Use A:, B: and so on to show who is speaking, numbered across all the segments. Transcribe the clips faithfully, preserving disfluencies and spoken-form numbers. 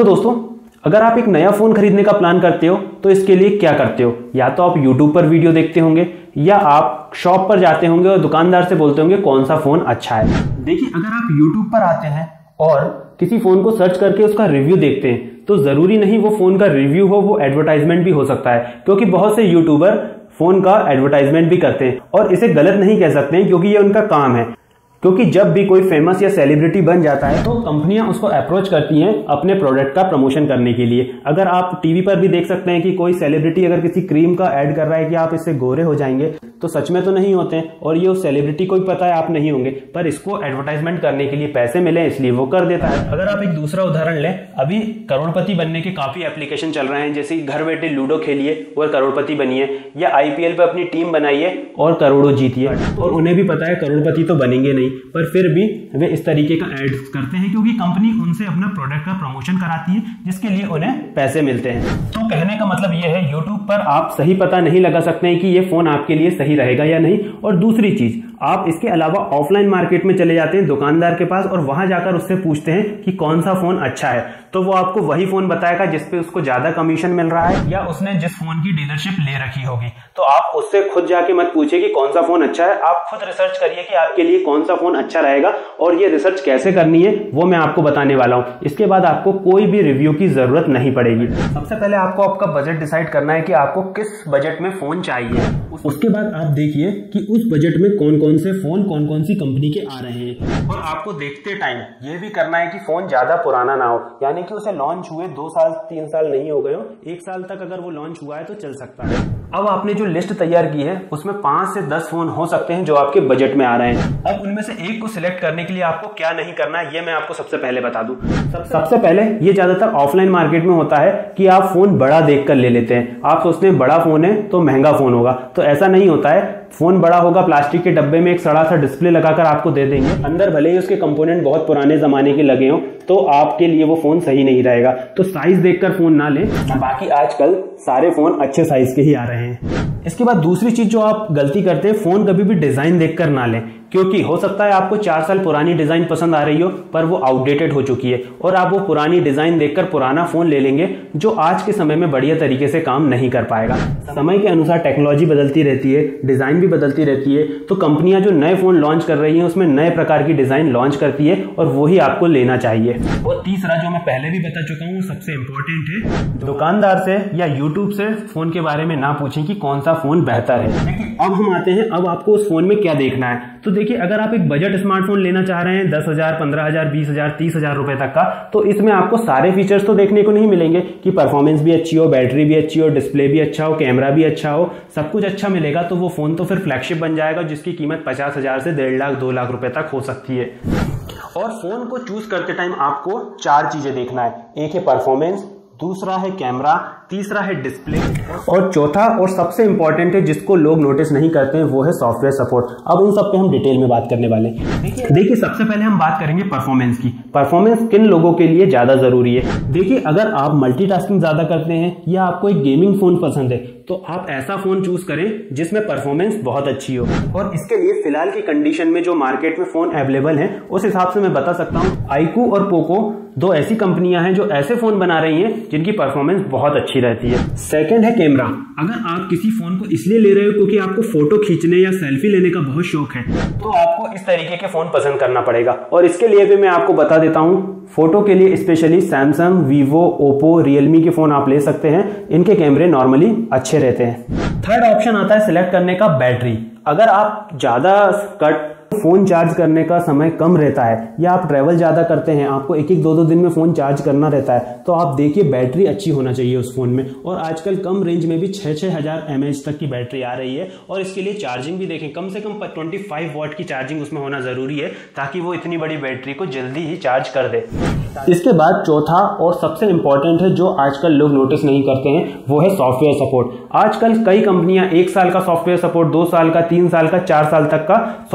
A: तो दोस्तों, अगर आप एक नया फ़ोन खरीदने का प्लान करते हो तो इसके लिए क्या करते हो? या तो आप यूट्यूब पर वीडियो देखते होंगे या आप शॉप पर जाते होंगे और दुकानदार से बोलते होंगे कौन सा फ़ोन अच्छा है। देखिए, अगर आप यूट्यूब पर आते हैं और किसी फ़ोन को सर्च करके उसका रिव्यू देखते हैं तो ज़रूरी नहीं वो फ़ोन का रिव्यू हो, वो एडवर्टाइजमेंट भी हो सकता है, क्योंकि बहुत से यूट्यूबर फ़ोन का एडवर्टाइजमेंट भी करते हैं और इसे गलत नहीं कह सकते हैं क्योंकि ये उनका काम है। क्योंकि जब भी कोई फेमस या सेलिब्रिटी बन जाता है तो कंपनियां उसको अप्रोच करती हैं अपने प्रोडक्ट का प्रमोशन करने के लिए। अगर आप टीवी पर भी देख सकते हैं कि कोई सेलिब्रिटी अगर किसी क्रीम का ऐड कर रहा है कि आप इससे गोरे हो जाएंगे, तो सच में तो नहीं होते हैं और ये उस सेलिब्रिटी को भी पता है आप नहीं होंगे, पर इसको एडवर्टाइजमेंट करने के लिए पैसे मिले इसलिए वो कर देता है। अगर आप एक दूसरा उदाहरण लें, अभी करोड़पति बनने के काफी एप्लीकेशन चल रहे हैं, जैसे घर बैठे लूडो खेलिए और करोड़पति बनिए, या आईपीएल पे अपनी टीम बनाइए और करोड़ों जीतिए। और उन्हें भी पता है करोड़पति तो बनेंगे नहीं, पर फिर भी वे इस तरीके का एड करते हैं क्योंकि कंपनी उनसे अपना प्रोडक्ट का प्रमोशन कराती है जिसके लिए उन्हें पैसे मिलते हैं। तो कहने का मतलब यह है, यूट्यूब पर आप सही पता नहीं लगा सकते हैं कि ये फोन आपके लिए सही रहेगा या नहीं। और दूसरी चीज, आप इसके अलावा ऑफलाइन मार्केट में चले जाते हैं दुकानदार के पास और वहां जाकर उससे पूछते हैं कि कौन सा फोन अच्छा है, तो वो आपको वही फोन बताएगा जिसपे उसको ज्यादा कमीशन मिल रहा है या उसने जिस फोन की डीलरशिप ले रखी होगी। तो आप उससे खुद जाके मत पूछिए कि कौन सा फोन अच्छा है, आप खुद रिसर्च करिए कि आपके लिए कौन सा फोन अच्छा रहेगा, और ये रिसर्च कैसे करनी है वो मैं आपको बताने वाला हूं। इसके बाद आपको कोई भी रिव्यू की जरूरत नहीं पड़ेगी। सबसे पहले आपको आपका बजट डिसाइड करना है कि आपको किस बजट में फोन चाहिए। उसके बाद आप देखिए कि उस बजट में कौन कौन से फोन कौन कौन सी कंपनी के आ रहे हैं, और आपको देखते टाइम ये भी करना है कि फोन ज्यादा पुराना ना हो, यानी कि उसे लॉन्च हुए दो साल तीन साल नहीं हो गए हो, एक साल तक अगर वो लॉन्च हुआ है तो चल सकता है। अब आपने जो लिस्ट तैयार की है उसमें पांच से दस फोन हो सकते हैं जो आपके बजट में आ रहे हैं। अब उनमें से एक को सिलेक्ट करने के लिए आपको क्या नहीं करना है ये मैं आपको सबसे पहले बता दूं। सबसे पहले, ये ज्यादातर ऑफलाइन मार्केट में होता है कि आप फोन बड़ा देखकर ले लेते हैं। आप सोचते हैं बड़ा फोन है तो महंगा फोन होगा, तो ऐसा नहीं होता है। फोन बड़ा होगा, प्लास्टिक के डब्बे में एक सड़ा सा डिस्प्ले लगाकर आपको दे देंगे, अंदर भले ही उसके कंपोनेंट बहुत पुराने जमाने के लगे हों, तो आपके लिए वो फोन सही नहीं रहेगा। तो साइज देखकर फोन ना लें। बाकी आजकल सारे फोन अच्छे साइज के ही आ रहे हैं। इसके बाद दूसरी चीज जो आप गलती करते हैं, फोन कभी भी डिजाइन देखकर ना लें, क्योंकि हो सकता है आपको चार साल पुरानी डिजाइन पसंद आ रही हो पर वो आउटडेटेड हो चुकी है और आप वो पुरानी डिजाइन देखकर पुराना फोन ले लेंगे जो आज के समय में बढ़िया तरीके से काम नहीं कर पाएगा। समय के अनुसार टेक्नोलॉजी बदलती रहती है, डिजाइन भी बदलती रहती है, तो कंपनियां जो नए फोन लॉन्च कर रही हैं उसमें नए प्रकार की डिजाइन लॉन्च करती है और वही आपको लेना चाहिए। और तीसरा जो मैं पहले भी बता चुका हूँ सबसे इंपॉर्टेंट है, दुकानदार से या यूट्यूब से फोन के बारे में ना पूछें कि कौन सा फोन बेहतर है। लेकिन अब हम आते हैं, अब आपको उस फोन में क्या देखना है। तो देखिए, अगर आप एक बजट स्मार्टफोन लेना चाह रहे हैं दस हजार पंद्रह हजार बीस हजार तीस हजार रुपए तक का, तो इसमें आपको सारे फीचर्स तो देखने को नहीं मिलेंगे कि परफॉर्मेंस भी अच्छी हो, बैटरी भी अच्छी हो, डिस्प्ले भी अच्छा हो, कैमरा भी अच्छा हो, सब कुछ अच्छा मिलेगा। तो वो फोन तो फिर फ्लैगशिप बन जाएगा जिसकी कीमत पचास हजार से डेढ़ लाख दो लाख रुपए तक हो सकती है। और फोन को चूज करते टाइम आपको चार चीजें देखना है। एक है परफॉर्मेंस, दूसरा है कैमरा, तीसरा है डिस्प्ले, और चौथा और सबसे इंपॉर्टेंट है जिसको लोग नोटिस नहीं करते हैं वो है सॉफ्टवेयर सपोर्ट। अब इन सब पे हम डिटेल में बात करने वाले हैं। देखिए देखिए सबसे पहले हम बात करेंगे परफॉर्मेंस की। परफॉर्मेंस किन लोगों के लिए ज्यादा जरूरी है? देखिए, अगर आप मल्टीटास्किंग ज्यादा करते हैं या आपको एक गेमिंग फोन पसंद है तो आप ऐसा फोन चूज करें जिसमें परफॉर्मेंस बहुत अच्छी हो। और इसके लिए फिलहाल की कंडीशन में जो मार्केट में फोन अवेलेबल हैं उस हिसाब से मैं बता सकता हूँ, आईक्यू और पोको दो ऐसी कंपनियां हैं जो ऐसे फोन बना रही हैं जिनकी परफॉर्मेंस बहुत अच्छी रहती है। सेकंड है कैमरा। अगर आप किसी फोन को इसलिए ले रहे हो क्योंकि आपको फोटो खींचने या सेल्फी लेने का बहुत शौक है, तो आपको इस तरीके के फोन पसंद करना पड़ेगा। और इसके लिए भी मैं आपको बता देता हूं, फोटो के लिए specially Samsung, Vivo, Oppo, Realme के फोन आप ले सकते हैं। इनके कैमरे नॉर्मली अच्छे रहते हैं। थर्ड ऑप्शन आता है सिलेक्ट करने का बैटरी। अगर आप ज्यादा कट फोन चार्ज करने का समय कम रहता है या आप ट्रैवल ज्यादा करते हैं, आपको एक एक दो दो दिन में फोन चार्ज करना रहता है, तो आप देखिए बैटरी अच्छी होना चाहिए उस फोन में। और आजकल कम रेंज में भी छह छह हजार एम एच तक की बैटरी आ रही है। और इसके लिए चार्जिंग भी देखें, कम से कम पच्चीस वाट की चार्जिंग उसमें होना जरूरी है ताकि वो इतनी बड़ी बैटरी को जल्दी ही चार्ज कर दे। इसके बाद चौथा और सबसे इंपॉर्टेंट है जो आजकल लोग नोटिस नहीं करते हैं, वो है सॉफ्टवेयर सपोर्ट। आजकल कई कंपनियां एक साल का सॉफ्टवेयर सपोर्ट, दो साल का, तीन साल का, चार साल तक का सॉफ्टवेयर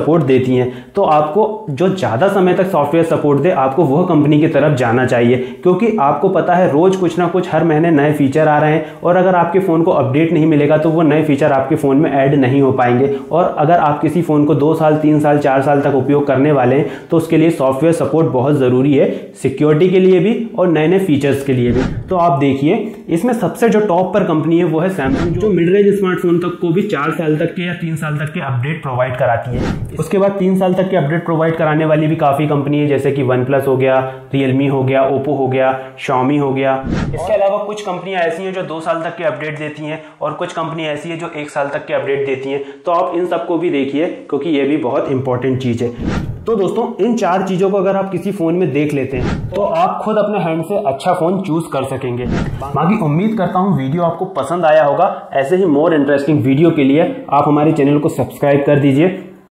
A: सपोर्ट देती हैं। तो आपको जो ज़्यादा समय तक सॉफ्टवेयर सपोर्ट दे, आपको वह कंपनी की तरफ जाना चाहिए, क्योंकि आपको पता है रोज़ कुछ ना कुछ हर महीने नए फीचर आ रहे हैं, और अगर आपके फ़ोन को अपडेट नहीं मिलेगा तो वो नए फीचर आपके फ़ोन में ऐड नहीं हो पाएंगे। और अगर आप किसी फ़ोन को दो साल तीन साल चार साल तक उपयोग करने वाले हैं तो उसके लिए सॉफ्टवेयर सपोर्ट बहुत ज़रूरी है, सिक्योरिटी के लिए भी और नए नए फीचर्स के लिए भी। तो आप देखिए इसमें सबसे जो टॉप पर कंपनी है वो है सैमसंग, जो मिड रेंज स्मार्टफोन तक को भी चार साल तक के या तीन साल तक के अपडेट प्रोवाइड कराती है। उसके बाद तीन साल तक के अपडेट प्रोवाइड कराने वाली भी काफ़ी कंपनी है, जैसे कि वन प्लस हो गया, रियलमी हो गया, ओप्पो हो गया, शाओमी हो गया। इसके अलावा कुछ कंपनियां ऐसी हैं जो दो साल तक के अपडेट देती हैं, और कुछ कंपनी ऐसी है जो एक साल तक के अपडेट देती हैं। तो आप इन सबको भी देखिए, क्योंकि ये भी बहुत इंपॉर्टेंट चीज़ है। तो दोस्तों इन चार चीज़ों को अगर आप किसी फ़ोन में देख लेते हैं तो आप खुद अपने हैंड से अच्छा फ़ोन चूज़ कर सकेंगे। बाकी उम्मीद करता हूँ वीडियो आपको पसंद आया होगा। ऐसे ही मोर इंटरेस्टिंग वीडियो के लिए आप हमारे चैनल को सब्सक्राइब कर दीजिए।